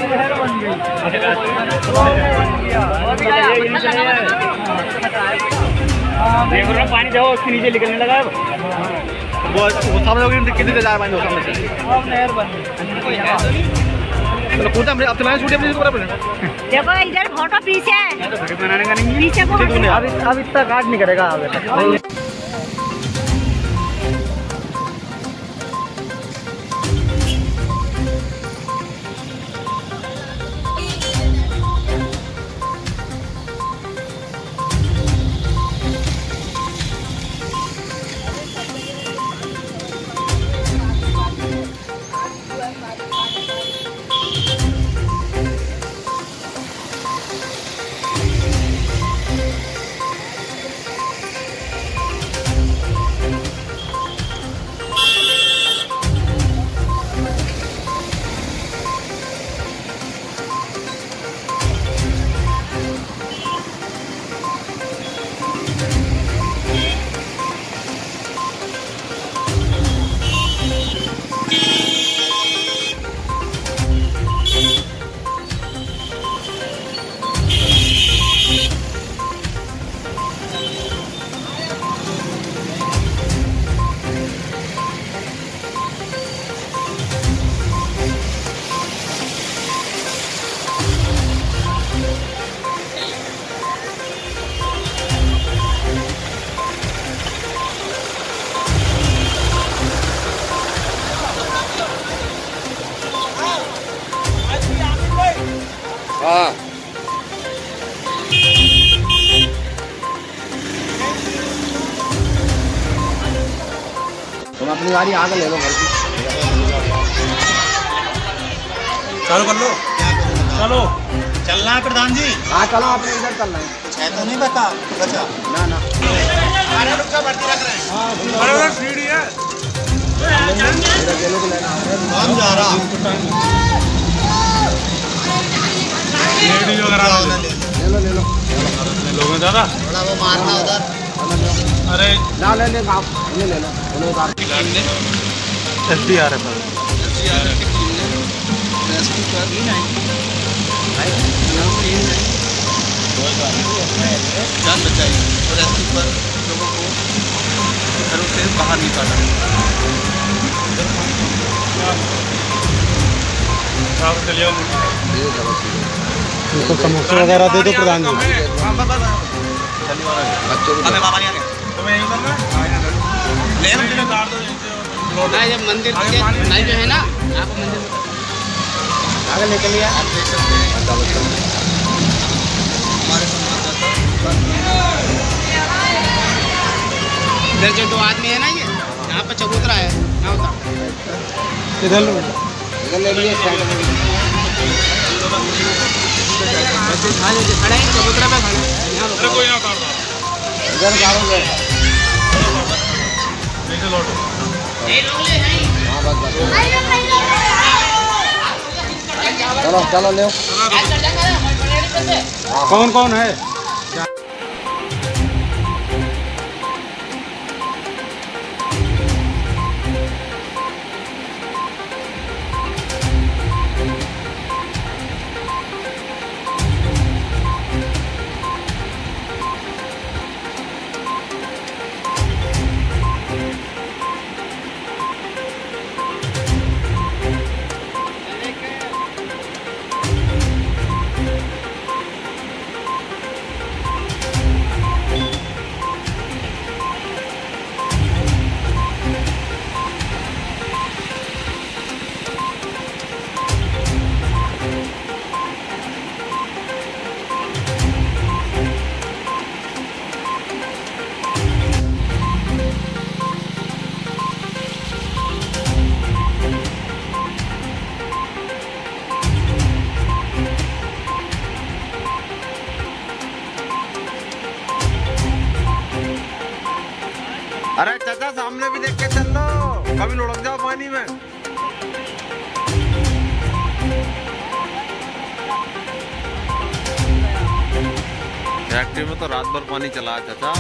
पानी जाओ उसके नीचे निकलने लगा वो सामने कितनी जा पानी सामने से चलो कूदा हमने अब चलाएं छूटे अपनी बराबर देखो इधर फोटो पीछे बनाने का नहीं पीछे को अब इतना काट नहीं करेगा तुम अपनी गाड़ी आगे ले लो घर की चालू कर लो चलो चलना है प्रधान जी हाँ चलो अपने इधर चलना है कुछ है तो नहीं बता बचा ना ना भर्ती रख रहे हैं बराबर सीढ़ी है कौन जा रहा लेडीज वगैरह ले लो लोग में ज़्यादा थोड़ा वो मारना उधर अरे ना ले आप ये ले लो SDR है जान बचाई और रेस्क्यू पर लोगों को घरों से बाहर निकाला उनको समोसे वगैरह दे दो प्रधान जी जब मंदिर नहीं जो है ना आप मंदिर आगे लेके लिया हमारे इधर जो दो आदमी है ना ये यहाँ पर चबूतरा है यहाँ होता इधर ले लिए खड़े हैं चबूतरा पे खड़े कोई ना इधर गाड़ोगे चलो चलो ले कौन कौन है अरे चाचा सामने भी देख के चल लो, कभी लुढ़क जाओ पानी में। फैक्ट्री में तो रात भर पानी चला है चाचा।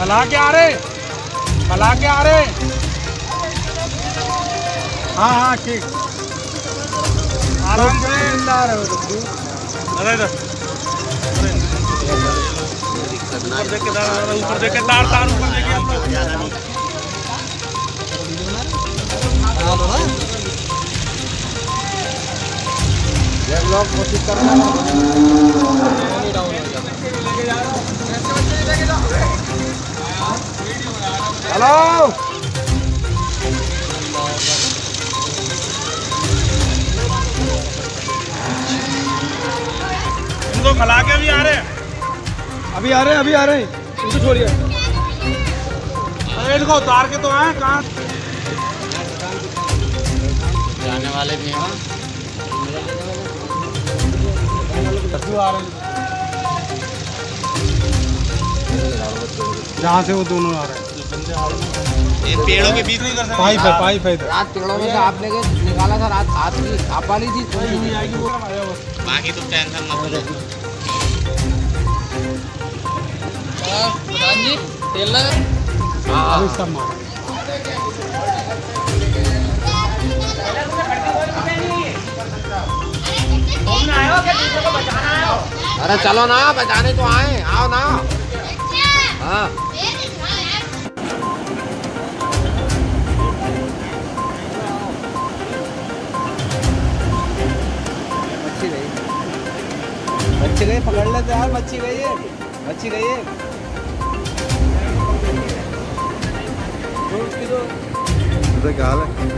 खला के आ रहे, खला के आ रहे। हाँ हाँ ठीक, आराम से आ रहे हो तो। अरे इधर ऊपर देख के तार, ऊपर देख के तार, तार ऊपर देखिए आप लोग। ब्लॉक कोशिश करना हेलो इनको खला के भी आ रहे हैं, अभी आ रहे हैं, अभी आ रहे हैं, इनको छोड़िए। अरे इनको उतार के तो आए, कहाँ जाने वाले भी हैं। आ रहे हैं जहाँ से वो दोनों आ रहे हैं। ये पेड़ों के बीच नहीं कर सकते, पाइप है, पाइप है। रात पेड़ों में से आप लेके निकाला था, रात आपकी आप वाली थी, नहीं आएगी वो। बाकी तो टेंशन मत लो। प्रधान जी तेल अभी सब मार। अरे चलो ना, बचाने तो आए, आओ ना। हाँ मच्छी गई, पकड़ लेते यार, मच्छी गई है, मच्छी गई है। क्या हाल है?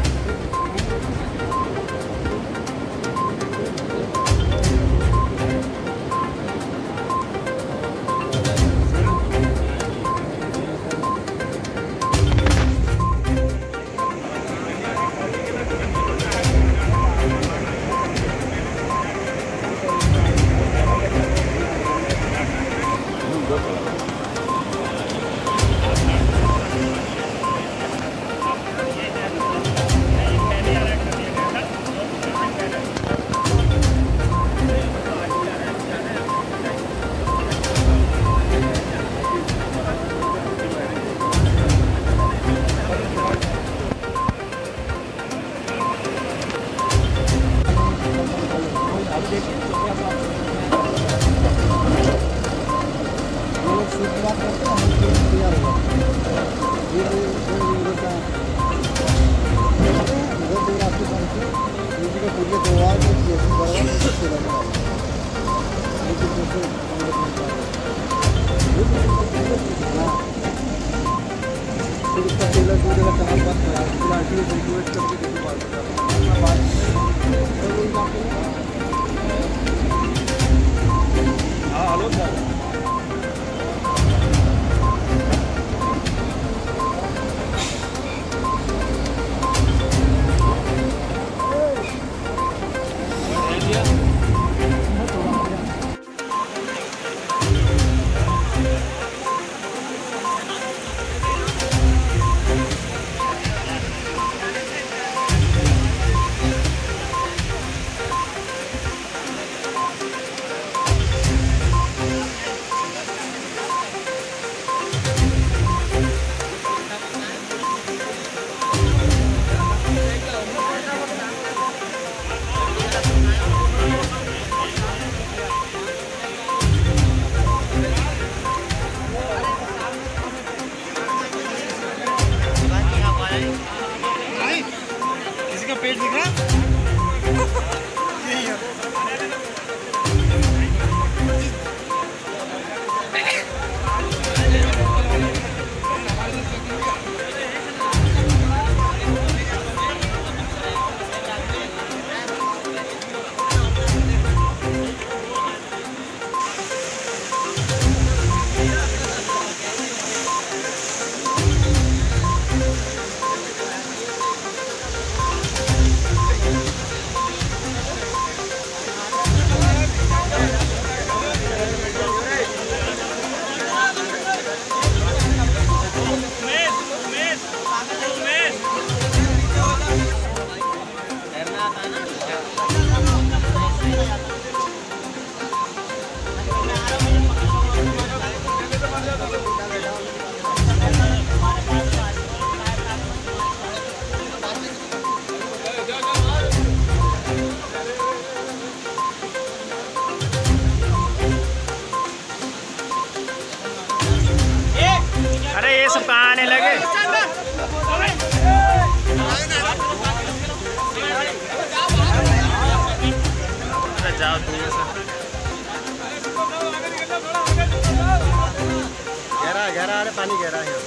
पानी गहरा है।